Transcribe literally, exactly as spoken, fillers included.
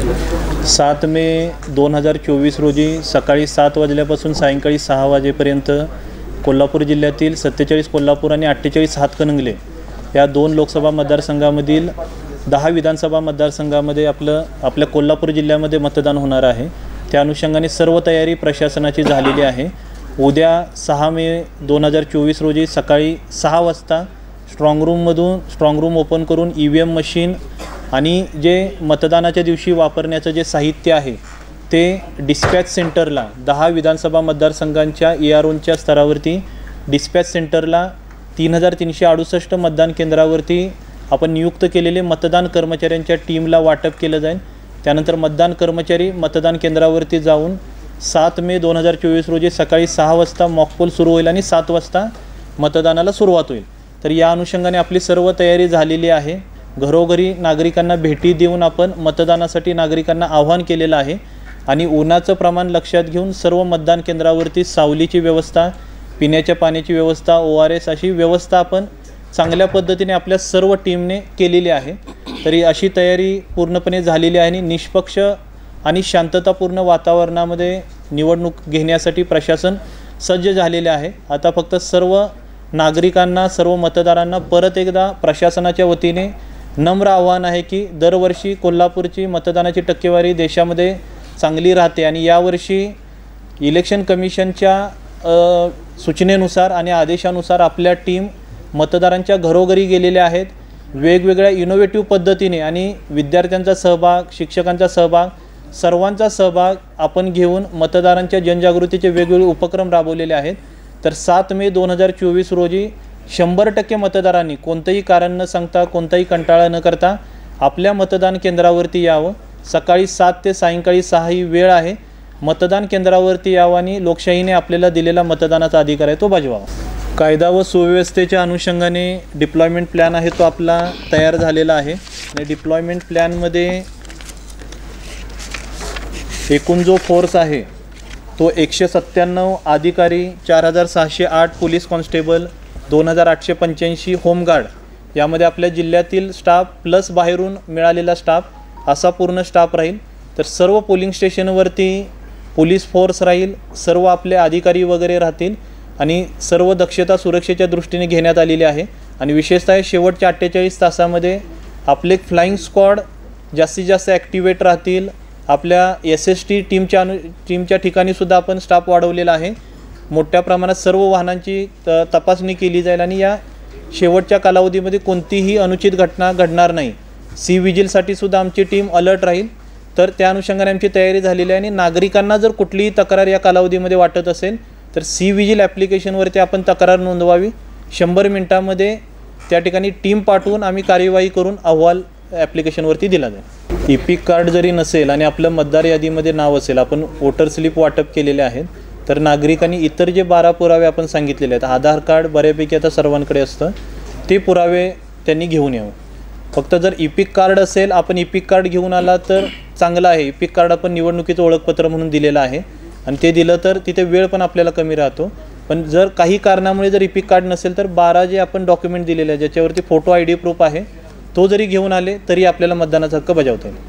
सात मे दोन हजार चोवीस रोजी सकाळी सात वाजल्यापासून सायंकाळी सहा वाजेपर्यंत कोल्हापूर जिल्ह्यातील सत्तेचाळीस कोल्हापूर आणि अठ्ठेचाळीस हातकणंगले या दोन लोकसभा मतदारसंघामधील दहा विधानसभा मतदारसंघामध्ये आपलं आपल्या कोल्हापूर जिल्ह्यामध्ये मतदान होणार आहे। त्या अनुषंगाने सर्व तयारी प्रशासनाची झालेली आहे। उद्या सहा मे दोन हजार चोवीस रोजी सकाळी सहा वाजता स्ट्रॉंग रूममधून स्ट्रॉंग रूम ओपन करून ई व्ही एम मशीन आणि जे मतदानाच्या दिवशी वापरण्याचं जे साहित्य आहे ते डिस्पॅच सेंटरला दहा विधानसभा मतदारसंघांच्या ए आर ओनच्या स्तरावरती डिस्पॅच सेंटरला तीन हजार तीनशे अडुसष्ट मतदान केंद्रावरती आपण नियुक्त केलेले मतदान कर्मचाऱ्यांच्या टीमला वाटप केलं जाईल। त्यानंतर मतदान कर्मचारी मतदान केंद्रावरती जाऊन सात मे दोन हजार चोवीस रोजी सकाळी सहा वाजता मॉकपोल सुरू होईल आणि सात वाजता मतदानाला सुरुवात होईल। तर या अनुषंगाने आपली सर्व तयारी झालेली आहे। घरोघरी नागरिकांना भेटी देऊन आपण मतदानासाठी नागरिकांना आवाहन केलेलं आहे आणि उन्हाचं प्रमाण लक्षात घेऊन सर्व मतदान केंद्रावरती सावलीची व्यवस्था, पिण्याच्या पाण्याची व्यवस्था, ओ आर एस अशी व्यवस्था आपण चांगल्या पद्धतीने आपल्या सर्व टीमने केलेली आहे। तरी अशी तयारी पूर्णपणे झालेली आहे आणि निष्पक्ष आणि शांततापूर्ण वातावरणामध्ये निवडणूक घेण्यासाठी प्रशासन सज्ज झालेले आहे। आता फक्त सर्व नागरिकांना, सर्व मतदारांना परत एकदा प्रशासनाच्या वतीने नम्र आव्हान आहे की दरवर्षी कोल्हापूरची मतदानाची टक्केवारी देशामध्ये चांगली राहते आणि यावर्षी इलेक्शन कमिशनच्या सूचनेनुसार आणि आदेशानुसार आपल्या टीम मतदारांच्या घरोघरी गेलेल्या आहेत। वेगवेगळ्या इनोव्हेटिव्ह पद्धतीने आणि विद्यार्थ्यांचा सहभाग, शिक्षकांचा सहभाग, सर्वांचा सहभाग आपण घेऊन मतदारांच्या जनजागृतीचे वेगवेगळे उपक्रम राबवलेले आहेत। तर सात मे दोन हजार चोवीस रोजी शंभर टक्के मतदारांनी कोणतंही कारण न सांगता, कोणताही कंटाळा न करता आपल्या मतदान केंद्रावरती यावं। सकाळी सात ते सायंकाळी सहा ही वेळ आहे। मतदान केंद्रावरती यावं आणि लोकशाहीने आपल्याला दिलेला मतदानाचा अधिकार आहे तो बजवावा। कायदा व सुव्यवस्थेच्या अनुषंगाने डिप्लॉयमेंट प्लॅन आहे तो आपला तयार झालेला आहे आणि डिप्लॉयमेंट प्लॅनमध्ये एकूण जो फोर्स आहे तो एकशे सत्त्याण्णव अधिकारी, चार हजार सहाशे आठ पोलीस कॉन्स्टेबल, दोन हजार आठशे पंच्याऐंशी होमगार्ड, यामध्ये आपल्या जिल्ह्यातील स्टाफ प्लस बाहेरून मिळालेला स्टाफ असा पूर्ण स्टाफ राहील। तर सर्व पोलिंग स्टेशनवरती पोलीस फोर्स राहील, सर्व आपले अधिकारी वगैरे राहतील आणि सर्व दक्षता सुरक्षेच्या दृष्टीने घेण्यात आलेली आहे। आणि विशेषतः शेवटच्या अठ्ठेचाळीस तासामध्ये आपले फ्लाइंग स्क्वॉड जास्तीत जास्त ॲक्टिवेट राहतील। आपल्या एस एस टी टीमच्या अनु टीमच्या ठिकाणीसुद्धा आपण स्टाफ वाढवलेला आहे। मोठ्या प्रमाणात सर्व वाहनांची त तपासणी केली जाईल आणि या शेवटच्या कालावधीमध्ये कोणतीही अनुचित घटना घडणार नाही। सी विजिलसाठी सुद्धा आमची टीम अलर्ट राहील। तर त्या अनुषंगाने आमची तयारी झालेली आहे आणि नागरिकांना जर कुठलीही तक्रार या कालावधीमध्ये वाटत असेल तर सी विजिल ॲप्लिकेशनवरती आपण तक्रार नोंदवावी। शंभर मिनटामध्ये त्या ठिकाणी टीम पाठवून आम्ही कार्यवाही करून अहवाल ॲप्लिकेशनवरती दिला जाईल। ई पिक कार्ड जरी नसेल आणि आपलं मतदार यादीमध्ये नाव असेल, आपण वोटर स्लिप वाटप केलेले आहेत, तर नागरिकांनी इतर जे बारा पुरावे आपण सांगितलेले आहेत, आधार कार्ड बऱ्यापैकी आता सर्वांकडे असतं, ते पुरावे त्यांनी घेऊन यावं। फक्त जर ई पिक कार्ड असेल, आपण ई पिक कार्ड घेऊन आला तर चांगलं आहे। ई पिक कार्ड आपण निवडणुकीचं ओळखपत्र म्हणून दिलेलं आहे आणि ते दिलं तर तिथे वेळ पण आपल्याला कमी राहतो। पण जर काही कारणामुळे जर ई पिक कार्ड नसेल तर बारा जे आपण डॉक्युमेंट दिलेले आहे ज्याच्यावरती फोटो आय डी प्रूफ आहे तो जरी घेऊन आले तरी आपल्याला मतदानाचा हक्क बजावता येईल।